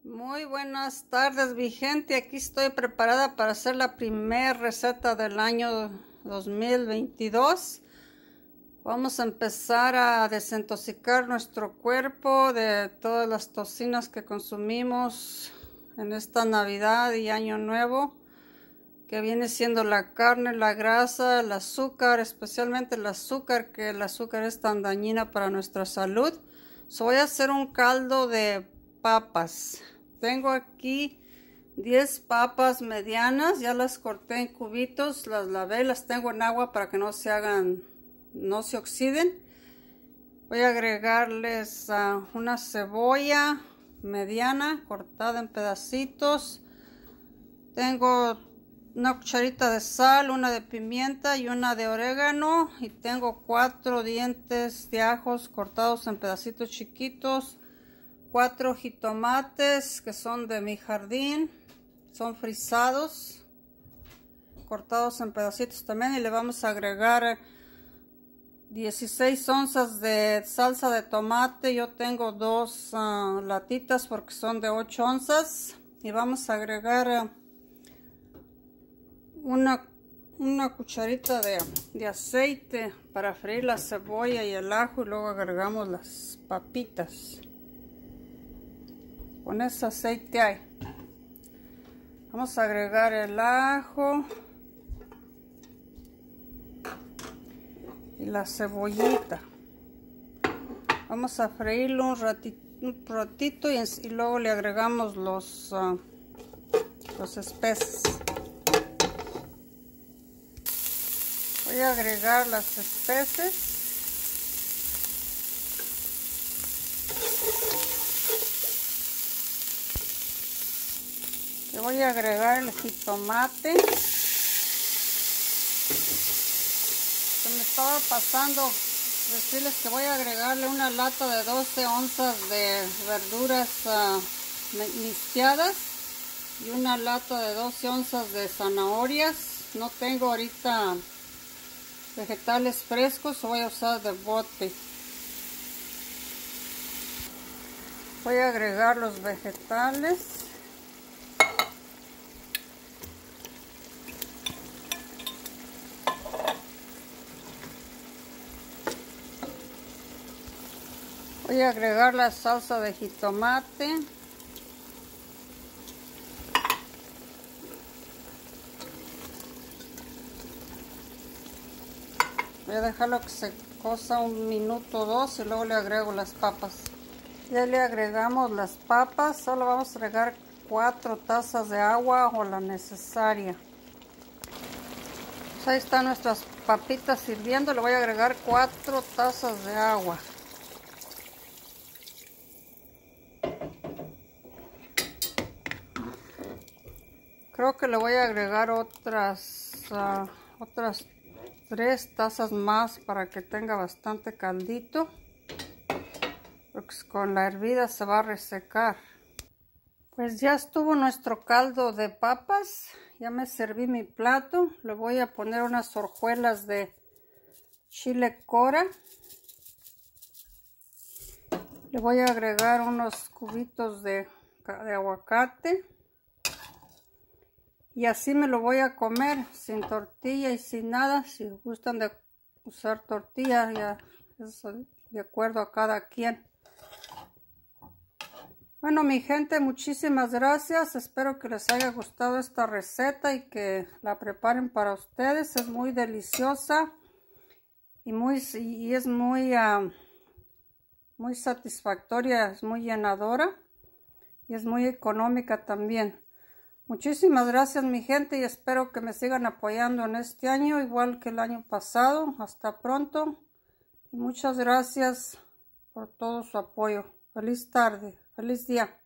Muy buenas tardes, mi gente. Aquí estoy preparada para hacer la primera receta del año 2022. Vamos a empezar a desintoxicar nuestro cuerpo de todas las toxinas que consumimos en esta Navidad y Año Nuevo, que viene siendo la carne, la grasa, el azúcar, especialmente el azúcar, que el azúcar es tan dañina para nuestra salud. Voy a hacer un caldo de papas. Tengo aquí 10 papas medianas, ya las corté en cubitos, las lavé, las tengo en agua para que no se oxiden. Voy a agregarles una cebolla mediana cortada en pedacitos. Tengo una cucharita de sal, una de pimienta y una de orégano, y tengo 4 dientes de ajos cortados en pedacitos chiquitos, 4 jitomates que son de mi jardín, son frisados, cortados en pedacitos también, y le vamos a agregar 16 onzas de salsa de tomate. Yo tengo 2 latitas porque son de 8 onzas, y vamos a agregar una cucharita de aceite para freír la cebolla y el ajo, y luego agregamos las papitas. Con ese aceite hay. Vamos a agregar el ajo y la cebollita. Vamos a freírlo un ratito y luego le agregamos los especies. Voy a agregar las especies. Le voy a agregar el jitomate. Se me estaba pasando decirles que voy a agregarle una lata de 12 onzas de verduras mixteadas y una lata de 12 onzas de zanahorias. No tengo ahorita vegetales frescos, voy a usar de bote. Voy a agregar los vegetales. Voy a agregar la salsa de jitomate. Voy a dejarlo que se cosa 1 minuto o 2 y luego le agrego las papas. Ya le agregamos las papas, solo vamos a agregar 4 tazas de agua o la necesaria. Pues ahí están nuestras papitas hirviendo, le voy a agregar 4 tazas de agua. Creo que le voy a agregar otras 3 tazas más para que tenga bastante caldito, porque con la hervida se va a resecar. Pues ya estuvo nuestro caldo de papas, ya me serví mi plato. Le voy a poner unas hojuelas de chile cora. Le voy a agregar unos cubitos de aguacate. Y así me lo voy a comer, sin tortilla y sin nada. Si gustan de usar tortilla, ya es de acuerdo a cada quien. Bueno, mi gente, muchísimas gracias. Espero que les haya gustado esta receta y que la preparen para ustedes. Es muy deliciosa y es muy satisfactoria, es muy llenadora y es muy económica también. Muchísimas gracias, mi gente, y espero que me sigan apoyando en este año, igual que el año pasado. Hasta pronto y muchas gracias por todo su apoyo. Feliz tarde, feliz día.